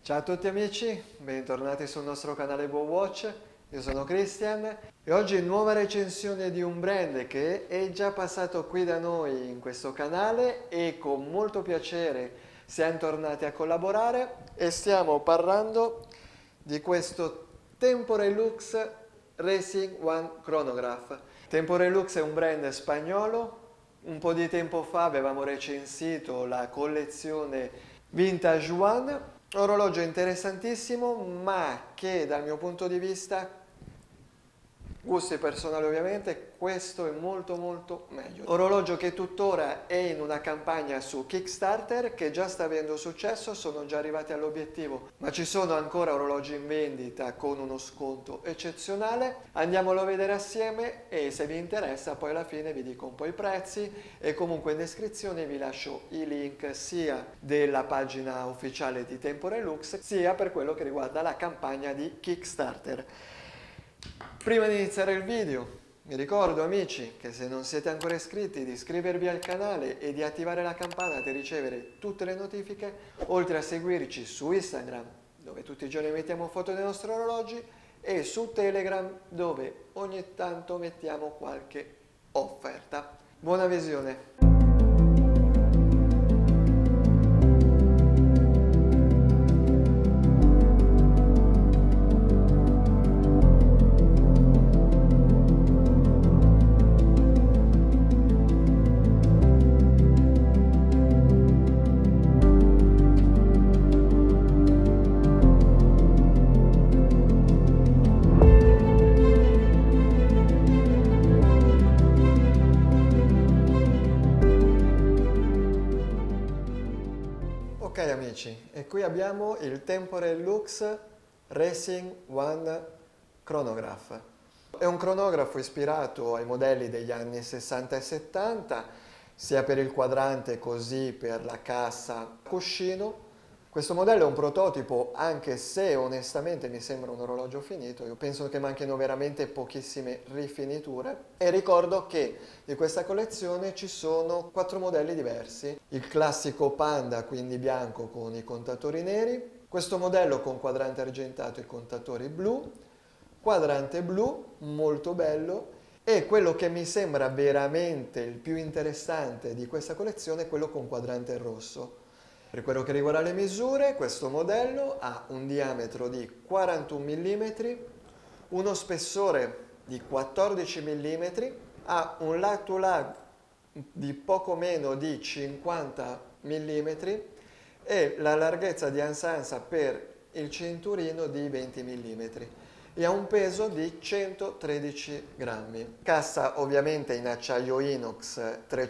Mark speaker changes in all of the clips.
Speaker 1: Ciao a tutti amici, bentornati sul nostro canale WoWatch, io sono Christian e oggi nuova recensione di un brand che è già passato qui da noi in questo canale e con molto piacere siamo tornati a collaborare e stiamo parlando di questo Tempore Lux Racing One Chronograph. Tempore Lux è un brand spagnolo, un po' di tempo fa avevamo recensito la collezione Vintage One. Orologio interessantissimo, ma che dal mio punto di vista, gusti personali ovviamente, questo è molto meglio. Orologio che tuttora è in una campagna su Kickstarter che già sta avendo successo, sono già arrivati all'obiettivo, ma ci sono ancora orologi in vendita con uno sconto eccezionale. Andiamolo a vedere assieme e se vi interessa poi alla fine vi dico un po' i prezzi e comunque in descrizione vi lascio i link sia della pagina ufficiale di Tempore Lux sia per quello che riguarda la campagna di Kickstarter. Prima di iniziare il video, vi ricordo amici che se non siete ancora iscritti di iscrivervi al canale e di attivare la campana per ricevere tutte le notifiche, oltre a seguirci su Instagram, dove tutti i giorni mettiamo foto dei nostri orologi, e su Telegram, dove ogni tanto mettiamo qualche offerta. Buona visione! Ok amici, e qui abbiamo il Tempore Lux Racing One Chronograph. È un cronografo ispirato ai modelli degli anni 60 e 70, sia per il quadrante così per la cassa cuscino. Questo modello è un prototipo, anche se onestamente mi sembra un orologio finito, io penso che manchino veramente pochissime rifiniture. E ricordo che di questa collezione ci sono 4 modelli diversi. Il classico Panda, quindi bianco con i contatori neri, questo modello con quadrante argentato e contatori blu, quadrante blu, molto bello, e quello che mi sembra veramente il più interessante di questa collezione è quello con quadrante rosso. Per quello che riguarda le misure, questo modello ha un diametro di 41 mm, uno spessore di 14 mm, ha un lag to lag di poco meno di 50 mm e la larghezza di ansansa per il cinturino di 20 mm e ha un peso di 113 grammi. Cassa ovviamente in acciaio inox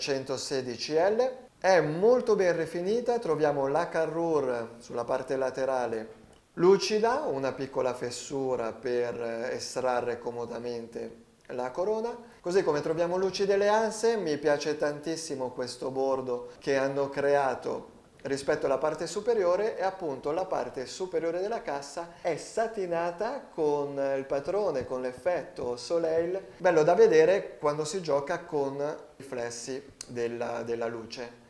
Speaker 1: 316L. È molto ben rifinita, troviamo la carrure sulla parte laterale lucida, una piccola fessura per estrarre comodamente la corona, così come troviamo lucide le anse. Mi piace tantissimo questo bordo che hanno creato rispetto alla parte superiore e appunto la parte superiore della cassa è satinata con il patrone, con l'effetto soleil, bello da vedere quando si gioca con i riflessi della luce.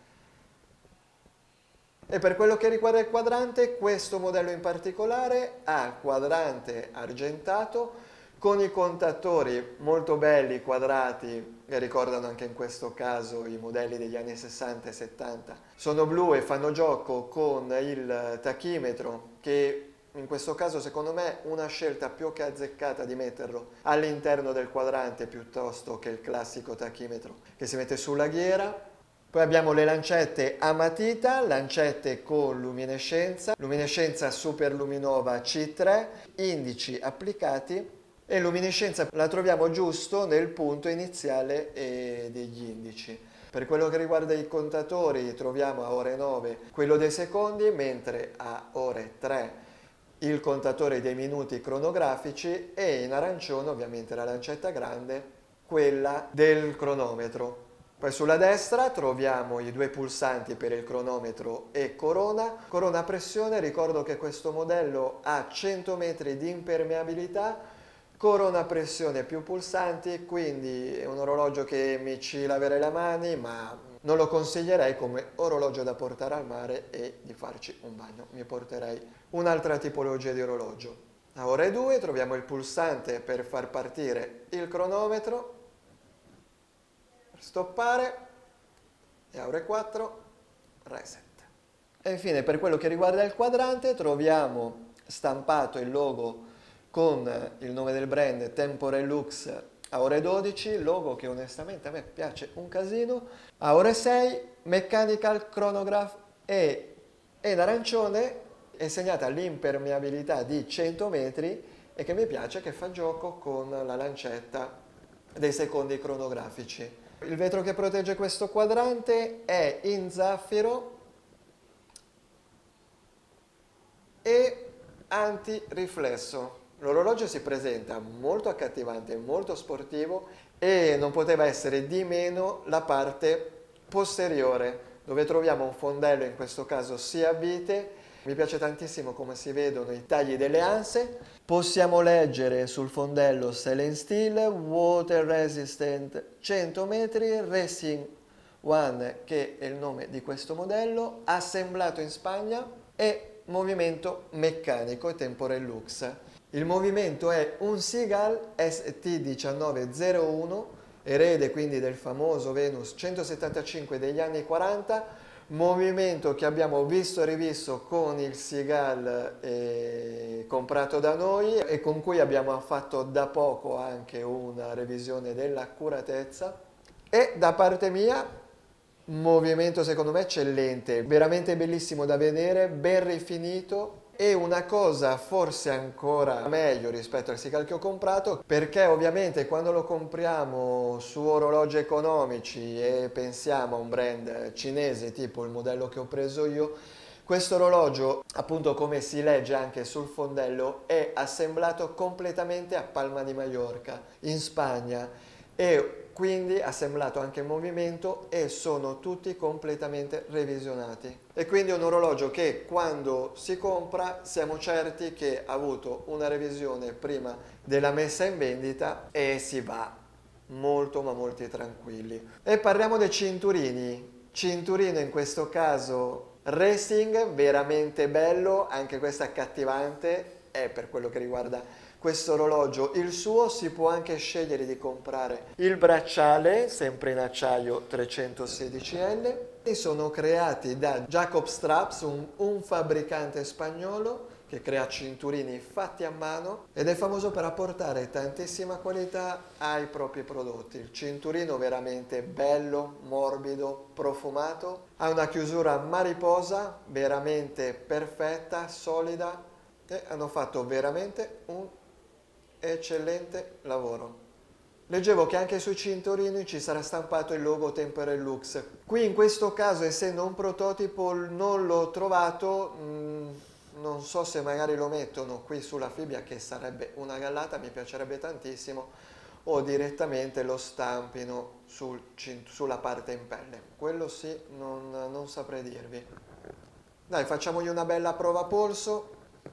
Speaker 1: E per quello che riguarda il quadrante, questo modello in particolare ha il quadrante argentato con i contatori molto belli, quadrati, che ricordano anche in questo caso i modelli degli anni 60 e 70. Sono blu e fanno gioco con il tachimetro, che in questo caso secondo me è una scelta più che azzeccata di metterlo all'interno del quadrante piuttosto che il classico tachimetro che si mette sulla ghiera. Poi abbiamo le lancette a matita, lancette con luminescenza, luminescenza super luminova C3, indici applicati e luminescenza la troviamo giusto nel punto iniziale degli indici. Per quello che riguarda i contatori troviamo a ore 9 quello dei secondi, mentre a ore 3 il contatore dei minuti cronografici e in arancione ovviamente la lancetta grande, quella del cronometro. Poi sulla destra troviamo i 2 pulsanti per il cronometro e corona. Corona a pressione, ricordo che questo modello ha 100 metri di impermeabilità, corona a pressione più pulsanti, quindi è un orologio che mi ci laverei le mani, ma non lo consiglierei come orologio da portare al mare e di farci un bagno. Mi porterei un'altra tipologia di orologio. A ore 2 troviamo il pulsante per far partire il cronometro, per stoppare, e a ore 4 reset. E infine per quello che riguarda il quadrante troviamo stampato il logo con il nome del brand Tempore Lux a ore 12, logo che onestamente a me piace un casino. A ore 6 Mechanical Chronograph e in arancione è segnata l'impermeabilità di 100 metri e che mi piace, che fa gioco con la lancetta dei secondi cronografici. Il vetro che protegge questo quadrante è in zaffiro e antiriflesso. L'orologio si presenta molto accattivante, molto sportivo e non poteva essere di meno la parte posteriore, dove troviamo un fondello, in questo caso si a vite. Mi piace tantissimo come si vedono i tagli delle anse. Possiamo leggere sul fondello Stainless Steel, Water Resistant 100 metri, Racing One, che è il nome di questo modello, assemblato in Spagna, e movimento meccanico e Tempore Lux. Il movimento è un Seagull ST1901, erede quindi del famoso Venus 175 degli anni 40, movimento che abbiamo visto e rivisto con il Seagull comprato da noi e con cui abbiamo fatto da poco anche una revisione dell'accuratezza. E da parte mia, movimento secondo me eccellente, veramente bellissimo da vedere, ben rifinito. E una cosa forse ancora meglio rispetto al Seagull che ho comprato, perché ovviamente quando lo compriamo su orologi economici e pensiamo a un brand cinese tipo il modello che ho preso io, questo orologio, appunto come si legge anche sul fondello, è assemblato completamente a Palma di Mallorca, in Spagna, e quindi assemblato anche in movimento e sono tutti completamente revisionati. E quindi è un orologio che quando si compra siamo certi che ha avuto una revisione prima della messa in vendita e si va molto ma molto tranquilli. E parliamo dei cinturini. Cinturino in questo caso racing, veramente bello, anche questo accattivante, è per quello che riguarda questo orologio. Il suo si può anche scegliere di comprare il bracciale, sempre in acciaio 316L. Sono creati da Jacob Straps, un fabbricante spagnolo che crea cinturini fatti a mano ed è famoso per apportare tantissima qualità ai propri prodotti. Il cinturino veramente bello, morbido, profumato, ha una chiusura mariposa veramente perfetta, solida, e hanno fatto veramente un eccellente lavoro. Leggevo che anche sui cinturini ci sarà stampato il logo Tempore Lux. Qui in questo caso, essendo un prototipo, non l'ho trovato, non so se magari lo mettono qui sulla fibbia, che sarebbe una gallata, mi piacerebbe tantissimo, o direttamente lo stampino sulla parte in pelle. Quello sì, non saprei dirvi. Dai, facciamogli una bella prova polso.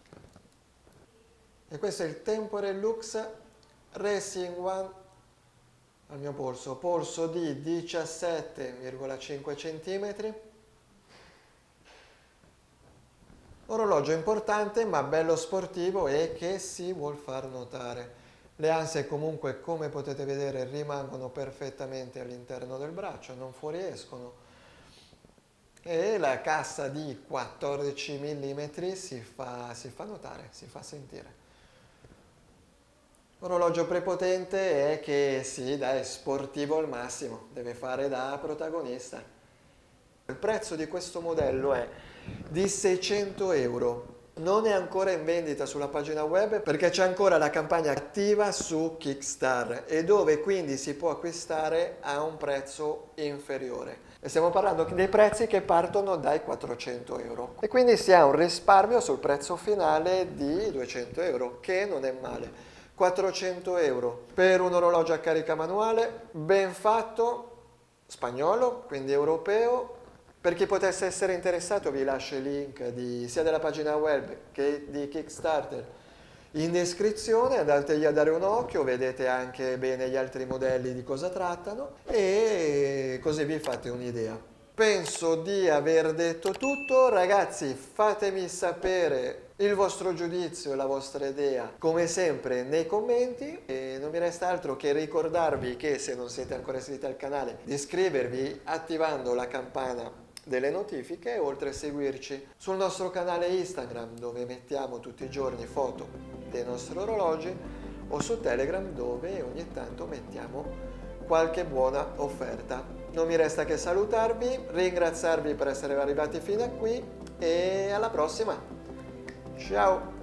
Speaker 1: E questo è il Tempore Lux Racing One al mio polso di 17,5 cm. Orologio importante ma bello sportivo e che si vuol far notare. Le anse comunque, come potete vedere, rimangono perfettamente all'interno del braccio, non fuoriescono. E la cassa di 14 mm si fa notare, si fa sentire. Orologio prepotente è che sì, dai, sportivo al massimo, deve fare da protagonista. Il prezzo di questo modello è di 600 euro. Non è ancora in vendita sulla pagina web perché c'è ancora la campagna attiva su Kickstarter e dove quindi si può acquistare a un prezzo inferiore. E stiamo parlando dei prezzi che partono dai 400 euro. E quindi si ha un risparmio sul prezzo finale di 200 euro, che non è male. 400 euro per un orologio a carica manuale, ben fatto, spagnolo, quindi europeo. Per chi potesse essere interessato vi lascio i link sia della pagina web che di Kickstarter in descrizione, andategli a dare un occhio, vedete anche bene gli altri modelli di cosa trattano e così vi fate un'idea. Penso di aver detto tutto, ragazzi, fatemi sapere il vostro giudizio e la vostra idea come sempre nei commenti e non mi resta altro che ricordarvi che se non siete ancora iscritti al canale di iscrivervi attivando la campana delle notifiche, oltre a seguirci sul nostro canale Instagram dove mettiamo tutti i giorni foto dei nostri orologi o su Telegram dove ogni tanto mettiamo qualche buona offerta. Non mi resta che salutarvi, ringraziarvi per essere arrivati fino a qui e alla prossima! Ciao!